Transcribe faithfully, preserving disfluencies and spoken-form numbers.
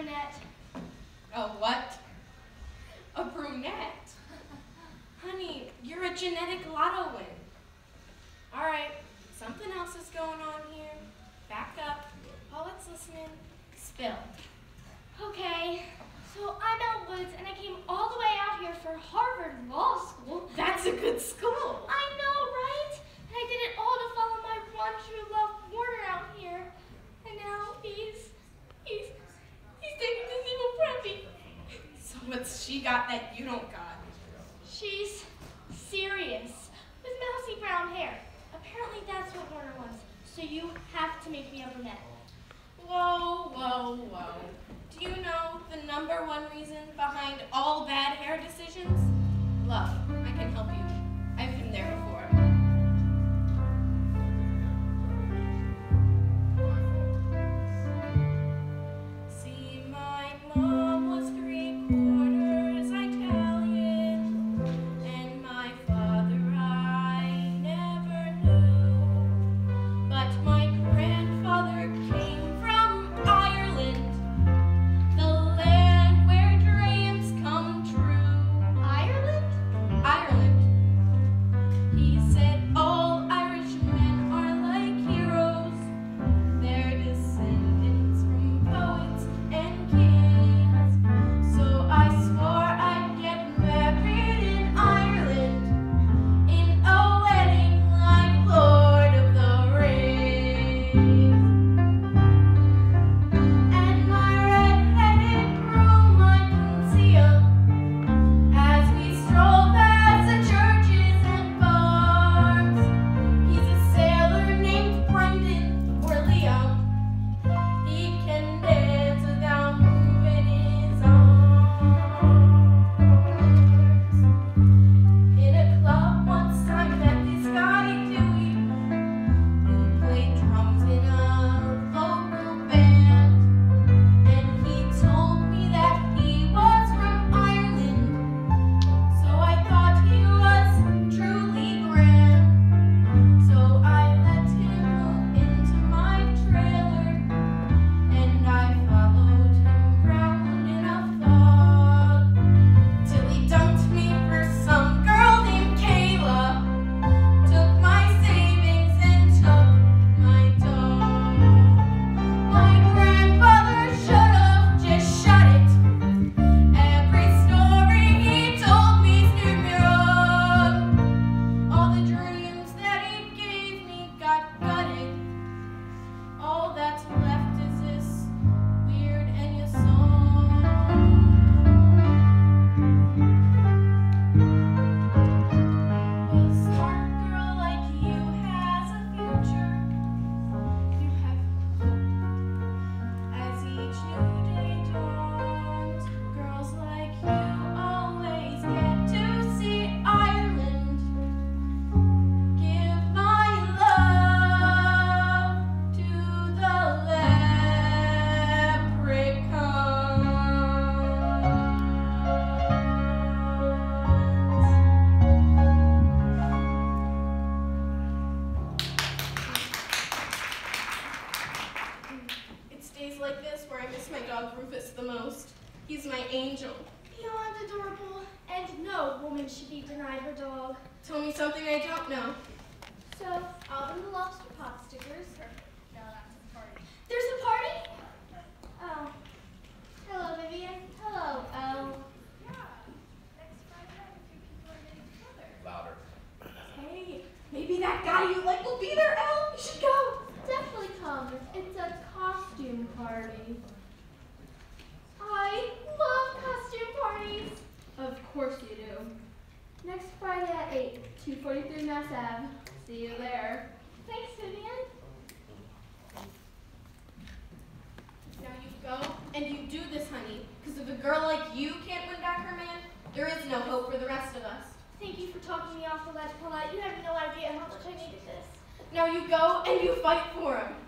brunette. A what? A brunette? Honey, you're a genetic lotto win. All right, something else is going on here. Back up. Paulette's listening. Spill. Okay, so I'm Elle Woods, and I came all the way out here for Harvard Law School. That's a good school. I know, right? And I did it all to follow my one true love, Warner, out here. And now he's, he's, he's dating this evil preppy. So what's she got that you don't got? She's serious, with mousy brown hair. Apparently that's what Warner wants. So you have to make me a brunette. Whoa, whoa, whoa. Do you know the number one reason behind all bad hair decisions? Love. I can help you. I've been there before. See, my mom was three quarters Italian, and my father I never knew. But my grandfather came from Ireland, the land where dreams come true. Ireland? Ireland. He said all Irishmen are like heroes. They're descendants from poets and kings. So I swore I'd get married in Ireland in a wedding like Lord of the Rings. And my red-headed groom I can see him as we stroll past the churches and bars. He's a sailor named Brendan or Liam. He can dance without moving his arms. In a club once I met this guy Dewey, who played drums in a local band. And he told me that he was from Ireland, so I thought he was truly grand. So I let him move into my trailer, and I followed him round in a fog, till he dumped me for some girl named Kayla, took my savings and took my dog. My grandfather should have just shut it. Every story he told me steered me wrong. All the dreams that he gave me got gutted. All that's left is this weird Enya song. A smart girl like you has a future. You have hope as each new day dawns. Girls like you always get to see Ireland. Give my love to the leprechauns. It's days like this where I miss my dog Rufus the most. He's my angel. Beyond adorable, and no woman should be denied her dog. Tell me something I don't know. So, Alvin the lobster pot stickers. No, that's a party. There's a party? Oh. Hello, Vivian. Hello, Elle. Yeah. Next Friday night, a few people are getting together. Louder. Hey, maybe that guy you like will be there, Elle. You should go. Definitely come. It's a costume party. I love costume parties. Of course you do. Next Friday at eight, two forty-three Mass Ave. See you there. Thanks, Vivian. Now you go and you do this, honey. Because if a girl like you can't win back her man, there is no hope for the rest of us. Thank you for talking me off the ledge, Paulette. You have no idea how much I needed this. Now you go and you fight for him.